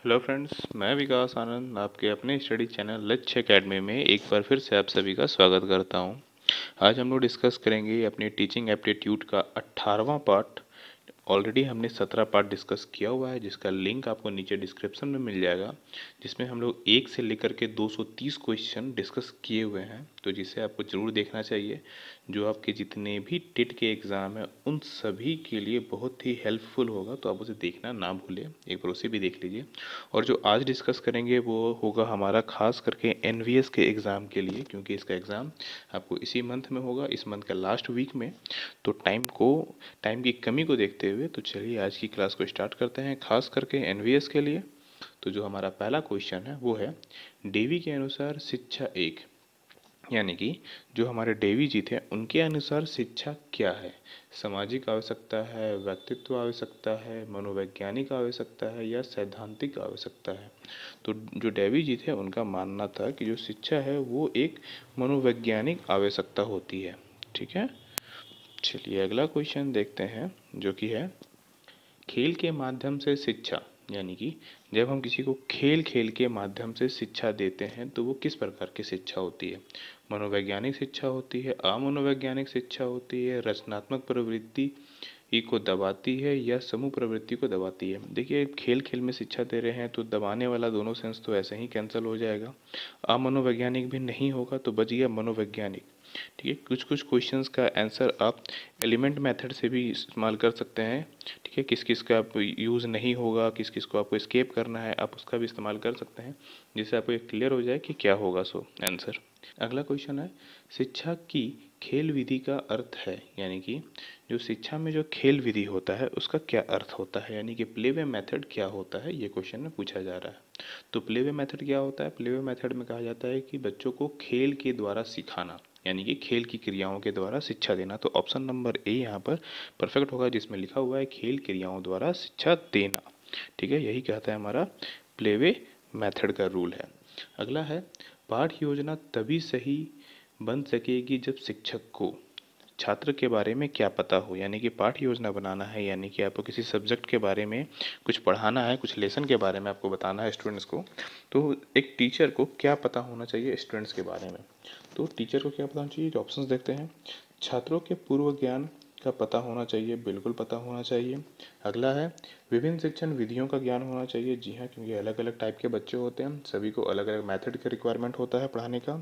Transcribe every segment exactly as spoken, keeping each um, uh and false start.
Hello friends, मैं विकास आनंद आपके अपने स्टडी चैनल लक्ष्य एकेडमी में एक बार फिर से आप सभी का स्वागत करता हूं। आज हम लोग डिस्कस करेंगे अपनी टीचिंग एप्टीट्यूड का अट्ठारहवां पार्ट। ऑलरेडी हमने सत्रह पार्ट डिस्कस किया हुआ है, जिसका लिंक आपको नीचे डिस्क्रिप्शन में मिल जाएगा, जिसमें हम लोग एक से लेकर के दो सौ तीस क्वेश्चन डिस्कस किए हुए हैं, तो जिसे आपको ज़रूर देखना चाहिए। जो आपके जितने भी टेट के एग्ज़ाम हैं उन सभी के लिए बहुत ही हेल्पफुल होगा, तो आप उसे देखना ना भूलें, एक बार उसे भी देख लीजिए। और जो आज डिस्कस करेंगे वो होगा हमारा खास करके एन वी एस के एग्ज़ाम के लिए, क्योंकि इसका एग्ज़ाम आपको इसी मंथ में होगा, इस मंथ का लास्ट वीक में। तो टाइम को टाइम की कमी को देखते हुए तो चलिए आज की क्लास को स्टार्ट करते हैं, खास करके एन वी एस के लिए। तो जो हमारा पहला क्वेश्चन है वो है, डेवी के अनुसार शिक्षा एक, यानी कि जो हमारे डेवी जी थे उनके अनुसार शिक्षा क्या है। सामाजिक आवश्यकता है, व्यक्तित्व आवश्यकता है, मनोवैज्ञानिक आवश्यकता है या सैद्धांतिक आवश्यकता है। तो जो डेवी जी थे उनका मानना था कि जो शिक्षा है वो एक मनोवैज्ञानिक आवश्यकता होती है। ठीक है, चलिए अगला क्वेश्चन देखते हैं, जो कि है खेल के माध्यम से शिक्षा, यानी कि जब हम किसी को खेल खेल के माध्यम से शिक्षा देते हैं तो वो किस प्रकार की शिक्षा होती है। मनोवैज्ञानिक शिक्षा होती है, अमनोवैज्ञानिक शिक्षा होती है, रचनात्मक प्रवृत्ति को दबाती है या समूह प्रवृत्ति को दबाती है। देखिए, खेल खेल में शिक्षा दे रहे हैं तो दबाने वाला दोनों सेंस तो ऐसे ही कैंसिल हो जाएगा। अमनोवैज्ञानिक भी नहीं होगा तो बच गया मनोवैज्ञानिक। ठीक है, कुछ कुछ क्वेश्चंस का आंसर आप एलिमेंट मेथड से भी इस्तेमाल कर सकते हैं। ठीक है, किस किस का आप यूज़ नहीं होगा, किस किस को आपको स्केप करना है, आप उसका भी इस्तेमाल कर सकते हैं, जिससे आपको एक क्लियर हो जाए कि क्या होगा सो आंसर। अगला क्वेश्चन है, शिक्षा की खेल विधि का अर्थ है, यानी कि जो शिक्षा में जो खेल विधि होता है उसका क्या अर्थ होता है, यानी कि प्ले वे मेथड क्या होता है, ये क्वेश्चन में पूछा जा रहा है। तो प्ले वे मेथड क्या होता है? प्ले वे मेथड में कहा जाता है कि बच्चों को खेल के द्वारा सिखाना, यानी कि खेल की क्रियाओं के द्वारा शिक्षा देना। तो ऑप्शन नंबर ए यहाँ पर परफेक्ट होगा, जिसमें लिखा हुआ है खेल क्रियाओं द्वारा शिक्षा देना। ठीक है, यही कहता है हमारा प्ले वे मेथड का रूल है। अगला है, पाठ्य योजना तभी सही बन सकेगी जब शिक्षक को छात्र के बारे में क्या पता हो, यानी कि पाठ्य योजना बनाना है, यानी कि आपको किसी सब्जेक्ट के बारे में कुछ पढ़ाना है, कुछ लेसन के बारे में आपको बताना है स्टूडेंट्स को, तो एक टीचर को क्या पता होना चाहिए स्टूडेंट्स के बारे में। तो टीचर को क्या पता होना चाहिए, ऑप्शंस देखते हैं। छात्रों के पूर्व ज्ञान का पता होना चाहिए, बिल्कुल पता होना चाहिए। अगला है, विभिन्न शिक्षण विधियों का ज्ञान होना चाहिए। जी हाँ, क्योंकि अलग अलग टाइप के बच्चे होते हैं, सभी को अलग अलग मेथड का रिक्वायरमेंट होता है पढ़ाने का।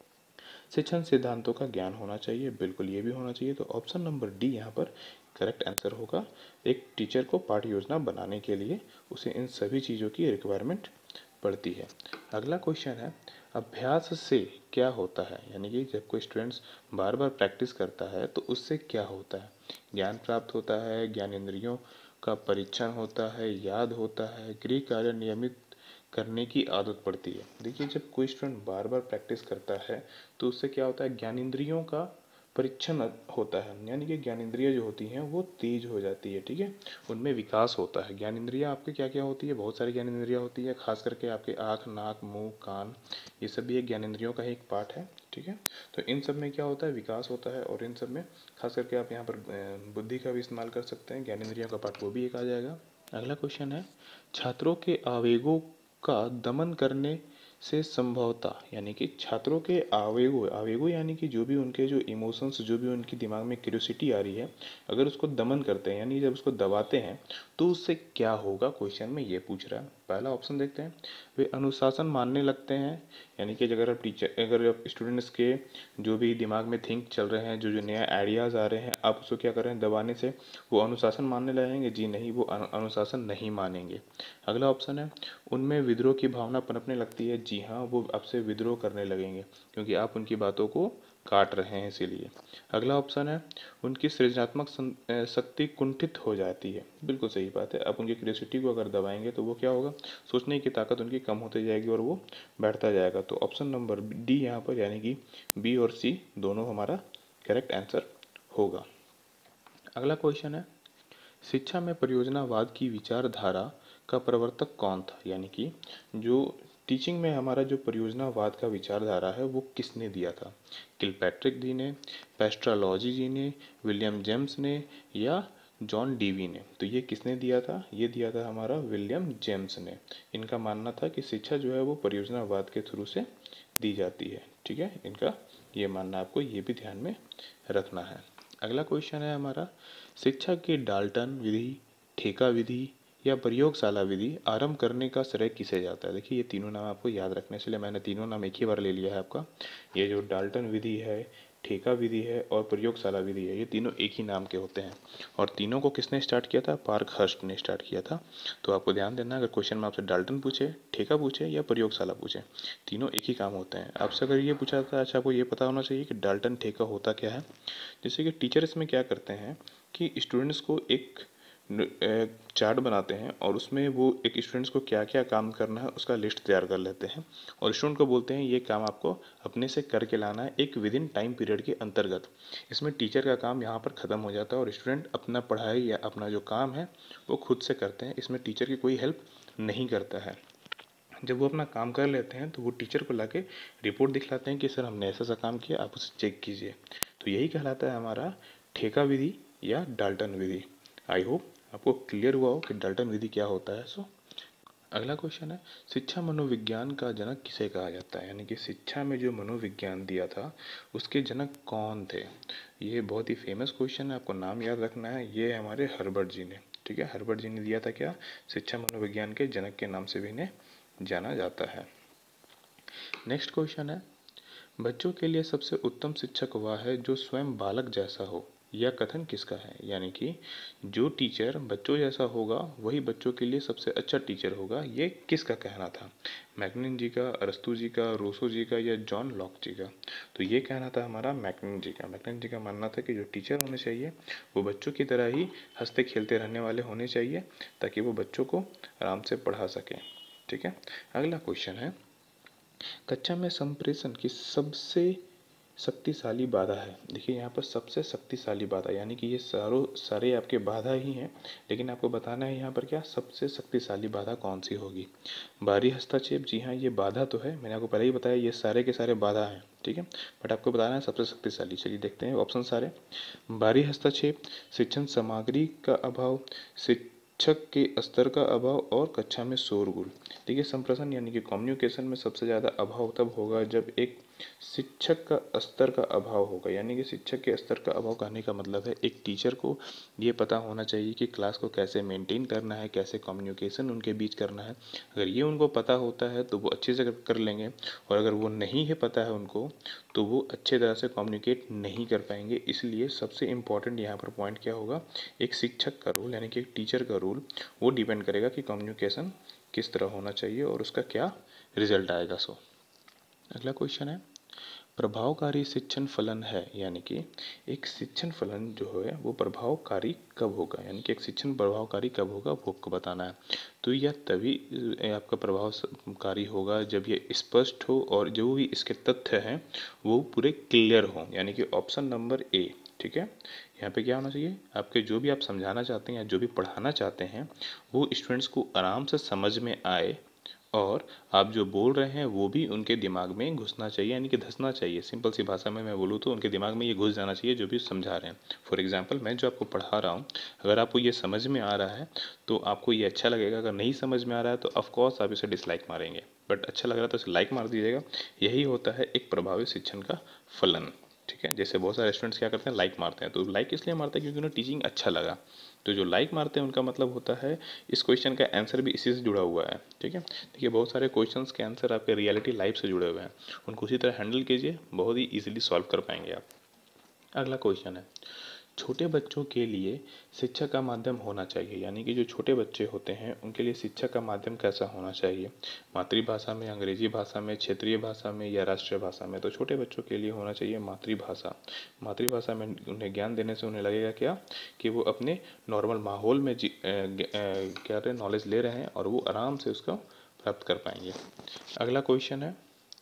शिक्षण सिद्धांतों का ज्ञान होना चाहिए, बिल्कुल ये भी होना चाहिए। तो ऑप्शन नंबर डी यहाँ पर करेक्ट आंसर होगा। एक टीचर को पाठ्य योजना बनाने के लिए उसे इन सभी चीज़ों की रिक्वायरमेंट पड़ती है। अगला क्वेश्चन है, अभ्यास से क्या होता है, यानी कि जब कोई स्टूडेंट्स बार बार प्रैक्टिस करता है तो उससे क्या होता है। ज्ञान प्राप्त होता है, ज्ञानेंद्रियों का परीक्षण होता है, याद होता है, गृह कार्य नियमित करने की आदत पड़ती है। देखिए, जब कोई स्टूडेंट बार बार प्रैक्टिस करता है तो उससे क्या होता है, ज्ञानेंद्रियों का परीक्षण होता है, यानी कि ज्ञानेंद्रियाँ जो होती हैं वो तेज हो जाती है। ठीक है, उनमें विकास होता है। ज्ञानेंद्रियाँ आपके क्या क्या होती है, बहुत सारी ज्ञानेंद्रियाँ होती है, खास करके आपके आँख, नाक, मुंह, कान, ये सब भी एक ज्ञानेंद्रियों का ही एक पार्ट है। ठीक है, तो इन सब में क्या होता है, विकास होता है, और इन सब में खास करके आप यहाँ पर बुद्धि का भी इस्तेमाल कर सकते हैं, ज्ञानेंद्रियों का पार्ट वो भी एक आ जाएगा। अगला क्वेश्चन है, छात्रों के आवेगों का दमन करने से संभवता, यानी कि छात्रों के आवेगों आवेगों यानी कि जो भी उनके जो इमोशंस, जो भी उनकी दिमाग में क्यूरियोसिटी आ रही है, अगर उसको दमन करते हैं, यानी जब उसको दबाते हैं तो उससे क्या होगा, क्वेश्चन में ये पूछ रहा है। पहला ऑप्शन देखते हैं, वे अनुशासन मानने लगते हैं, यानी कि अगर आप टीचर अगर आप स्टूडेंट्स के जो भी दिमाग में थिंक चल रहे हैं, जो जो नया आइडियाज़ आ रहे हैं, आप उसको क्या कर रहे हैं, दबाने से वो अनुशासन मानने लगेंगे। जी नहीं, वो अनुशासन नहीं मानेंगे। अगला ऑप्शन है, उनमें विद्रोह की भावना पनपने लगती है। जी हाँ, वो आपसे विद्रोह करने लगेंगे, क्योंकि आप उनकी बातों को काट रहे हैं इसीलिए। अगला ऑप्शन है, उनकी सृजनात्मक शक्ति कुंठित हो जाती है। बिल्कुल सही बात है, आप उनकी क्रियोसिटी को अगर दबाएंगे तो वो क्या होगा, सोचने की ताकत उनकी कम होती जाएगी और वो बैठता जाएगा। तो ऑप्शन नंबर डी यहाँ पर, यानी कि बी और सी दोनों हमारा करेक्ट आंसर होगा। अगला क्वेश्चन है, शिक्षा में परियोजनावाद की विचारधारा का प्रवर्तक कौन था, यानी कि जो टीचिंग में हमारा जो परियोजनावाद का विचारधारा है वो किसने दिया था। किलपैट्रिक जी ने, पेस्ट्रालॉजी जी ने, विलियम जेम्स ने, या जॉन डीवी ने। तो ये किसने दिया था? ये दिया था हमारा विलियम जेम्स ने। इनका मानना था कि शिक्षा जो है वो परियोजनावाद के थ्रू से दी जाती है। ठीक है, इनका ये मानना, आपको ये भी ध्यान में रखना है। अगला क्वेश्चन है हमारा, शिक्षा की डाल्टन विधि, ठेका विधि या प्रयोगशाला विधि आरंभ करने का श्रेय किसे जाता है? देखिए, ये तीनों नाम आपको याद रखने, इसलिए मैंने तीनों नाम एक ही बार ले लिया है आपका। ये जो डाल्टन विधि है, ठेका विधि है और प्रयोगशाला विधि है, ये तीनों एक ही नाम के होते हैं। और तीनों को किसने स्टार्ट किया था? पार्कहर्स्ट ने स्टार्ट किया था। तो आपको ध्यान देना, अगर क्वेश्चन में आपसे डाल्टन पूछे, ठेका पूछे या प्रयोगशाला पूछे, तीनों एक ही काम होते हैं। आपसे अगर ये पूछा था, अच्छा आपको ये पता होना चाहिए कि डाल्टन ठेका होता क्या है। जैसे कि टीचर इसमें क्या करते हैं कि स्टूडेंट्स को एक चार्ट बनाते हैं और उसमें वो एक स्टूडेंट्स को क्या क्या काम करना है उसका लिस्ट तैयार कर लेते हैं और स्टूडेंट को बोलते हैं ये काम आपको अपने से करके लाना है एक विद इन टाइम पीरियड के अंतर्गत। इसमें टीचर का काम यहाँ पर ख़त्म हो जाता है और स्टूडेंट अपना पढ़ाई या अपना जो काम है वो खुद से करते हैं। इसमें टीचर की कोई हेल्प नहीं करता है। जब वो अपना काम कर लेते हैं तो वो टीचर को लाके रिपोर्ट दिखलाते हैं कि सर हमने ऐसा सा काम किया, आप उसे चेक कीजिए। तो यही कहलाता है हमारा ठेका विधि या डाल्टन विधि। आई होप आपको क्लियर हुआ हो कि डाल्टन विधि क्या होता है। सो अगला क्वेश्चन है, शिक्षा मनोविज्ञान का जनक किसे कहा जाता है? यानी कि शिक्षा में जो मनोविज्ञान दिया था उसके जनक कौन थे? ये बहुत ही फेमस क्वेश्चन है, आपको नाम याद रखना है। ये हमारे हर्बर्ट जी ने। ठीक है, हर्बर्ट जी ने दिया था क्या? शिक्षा मनोविज्ञान के जनक के नाम से भी इन्हें जाना जाता है। नेक्स्ट क्वेश्चन है, बच्चों के लिए सबसे उत्तम शिक्षक वह है जो स्वयं बालक जैसा हो। यह कथन किसका है? यानी कि जो टीचर बच्चों जैसा होगा वही बच्चों के लिए सबसे अच्छा टीचर होगा। ये किसका कहना था? मैकनिन जी का, अरस्तू जी का, रूसो जी का या जॉन लॉक जी का? तो ये कहना था हमारा मैकनिन जी का। मैकनिन जी का मानना था कि जो टीचर होने चाहिए वो बच्चों की तरह ही हंसते खेलते रहने वाले होने चाहिए ताकि वो बच्चों को आराम से पढ़ा सकें। ठीक है, अगला क्वेश्चन है, कक्षा में संप्रेषण की सबसे शक्तिशाली बाधा है। देखिए यहाँ पर सबसे शक्तिशाली बाधा, यानी कि ये सारों सारे आपके बाधा ही हैं, लेकिन आपको बताना है यहाँ पर क्या सबसे शक्तिशाली बाधा कौन सी होगी। बाहरी हस्तक्षेप, जी हाँ ये बाधा तो है, मैंने आपको पहले ही बताया ये सारे के सारे बाधा हैं। ठीक है, बट आपको बताना है सबसे शक्तिशाली। चलिए देखते हैं ऑप्शन सारे। बाहरी हस्तक्षेप, शिक्षण सामग्री का अभाव, शिक्षक के स्तर का अभाव और कक्षा में शोरगुल। देखिए संप्रेषण यानी कि कम्युनिकेशन में सबसे ज़्यादा अभाव तब होगा जब एक शिक्षक का स्तर का अभाव होगा। यानी कि शिक्षक के स्तर का अभाव कहने का मतलब है एक टीचर को ये पता होना चाहिए कि क्लास को कैसे मेंटेन करना है, कैसे कम्युनिकेशन उनके बीच करना है। अगर ये उनको पता होता है तो वो अच्छे से कर लेंगे, और अगर वो नहीं है पता है उनको तो वो अच्छे तरह से कम्युनिकेट नहीं कर पाएंगे। इसलिए सबसे इम्पॉर्टेंट यहाँ पर पॉइंट क्या होगा, एक शिक्षक का रोल यानी कि एक टीचर का रोल वो डिपेंड करेगा कि कम्युनिकेशन किस तरह होना चाहिए और उसका क्या रिजल्ट आएगा। सो अगला क्वेश्चन है, प्रभावकारी शिक्षण फलन है, यानी कि एक शिक्षण फलन जो है वो प्रभावकारी कब होगा, यानी कि एक शिक्षण प्रभावकारी कब होगा वो आपको बताना है। तो यह तभी आपका प्रभावकारी होगा जब ये स्पष्ट हो और जो भी इसके तथ्य हैं वो पूरे क्लियर हों, यानी कि ऑप्शन नंबर ए। ठीक है, यहाँ पे क्या होना चाहिए, आपके जो भी आप समझाना चाहते हैं या जो भी पढ़ाना चाहते हैं वो स्टूडेंट्स को आराम से समझ में आए और आप जो बोल रहे हैं वो भी उनके दिमाग में घुसना चाहिए, यानी कि धंसना चाहिए। सिंपल सी भाषा में मैं बोलूँ तो उनके दिमाग में ये घुस जाना चाहिए जो भी समझा रहे हैं। फॉर एग्जांपल मैं जो आपको पढ़ा रहा हूँ अगर आपको ये समझ में आ रहा है तो आपको ये अच्छा लगेगा, अगर नहीं समझ में आ रहा है तो ऑफकोर्स आप इसे डिसलाइक मारेंगे, बट अच्छा लग रहा है तो इसे लाइक मार दीजिएगा। यही होता है एक प्रभावी शिक्षण का फलन। ठीक है, जैसे बहुत सारे स्टूडेंट्स क्या करते हैं लाइक मारते हैं, तो लाइक इसलिए मारते हैं क्योंकि उन्हें टीचिंग अच्छा लगा। तो जो लाइक मारते हैं उनका मतलब होता है इस क्वेश्चन का आंसर भी इसी से जुड़ा हुआ है। ठीक है, देखिए बहुत सारे क्वेश्चंस के आंसर आपके रियलिटी लाइफ से जुड़े हुए हैं, उनको उसी तरह हैंडल कीजिए, बहुत ही इजीली सॉल्व कर पाएंगे आप। अगला क्वेश्चन है, छोटे बच्चों के लिए शिक्षा का माध्यम होना चाहिए, यानी कि जो छोटे बच्चे होते हैं उनके लिए शिक्षा का माध्यम कैसा होना चाहिए, मातृभाषा में, अंग्रेजी भाषा में, क्षेत्रीय भाषा में या राष्ट्रीय भाषा में? तो छोटे बच्चों के लिए होना चाहिए मातृभाषा। मातृभाषा में उन्हें ज्ञान देने से उन्हें लगेगा क्या कि वो अपने नॉर्मल माहौल में जी क्या रहे नॉलेज ले रहे हैं और वो आराम से उसको प्राप्त कर पाएंगे। अगला क्वेश्चन है,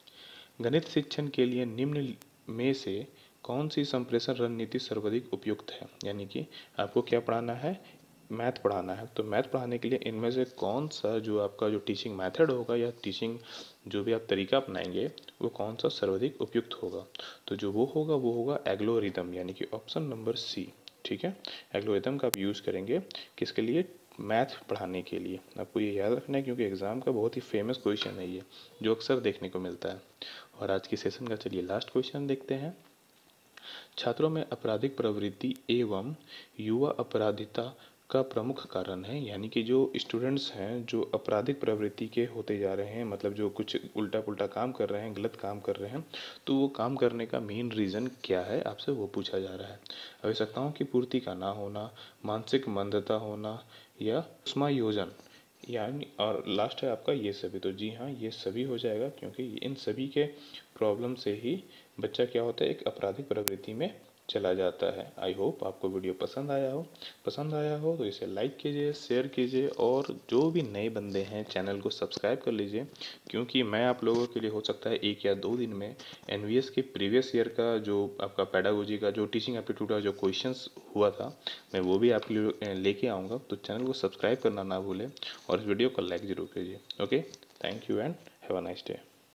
गणित शिक्षण के लिए निम्न में से कौन सी संप्रेषण रणनीति सर्वाधिक उपयुक्त है? यानी कि आपको क्या पढ़ाना है, मैथ पढ़ाना है, तो मैथ पढ़ाने के लिए इनमें से कौन सा जो आपका जो टीचिंग मेथड होगा या टीचिंग जो भी आप तरीका अपनाएंगे वो कौन सा सर्वाधिक उपयुक्त होगा? तो जो वो होगा वो होगा एल्गोरिथम, यानी कि ऑप्शन नंबर सी। ठीक है। एल्गोरिथम का आप यूज़ करेंगे किसके लिए? मैथ पढ़ाने के लिए। आपको ये याद रखना है क्योंकि एग्ज़ाम का बहुत ही फेमस क्वेश्चन है ये, जो अक्सर देखने को मिलता है। और आज की सेशन का चलिए लास्ट क्वेश्चन देखते हैं। छात्रों में आपराधिक प्रवृत्ति एवं युवा अपराधिता का प्रमुख कारण है, यानी कि जो स्टूडेंट्स हैं जो आपराधिक प्रवृत्ति के होते जा रहे हैं, मतलब जो कुछ उल्टा पुल्टा काम कर रहे हैं, गलत काम कर रहे हैं, तो वो काम करने का मेन रीज़न क्या है, आपसे वो पूछा जा रहा है। आवश्यकताओं की पूर्ति का ना होना, मानसिक मंदता होना या समायोजन, यानी और लास्ट है आपका ये सभी। तो जी हाँ, ये सभी हो जाएगा क्योंकि इन सभी के प्रॉब्लम से ही बच्चा क्या होता है, एक आपराधिक प्रवृत्ति में चला जाता है। आई होप आपको वीडियो पसंद आया हो। पसंद आया हो तो इसे लाइक कीजिए, शेयर कीजिए और जो भी नए बंदे हैं चैनल को सब्सक्राइब कर लीजिए, क्योंकि मैं आप लोगों के लिए हो सकता है एक या दो दिन में एनवीएस के प्रीवियस ईयर का जो आपका पेडागोजी का जो टीचिंग एप्टीट्यूड का जो क्वेश्चंस हुआ था, मैं वो भी आपके लिए लेके आऊँगा। तो चैनल को सब्सक्राइब करना ना भूलें और इस वीडियो को लाइक ज़रूर कीजिए। Okay, thank you and have a nice day.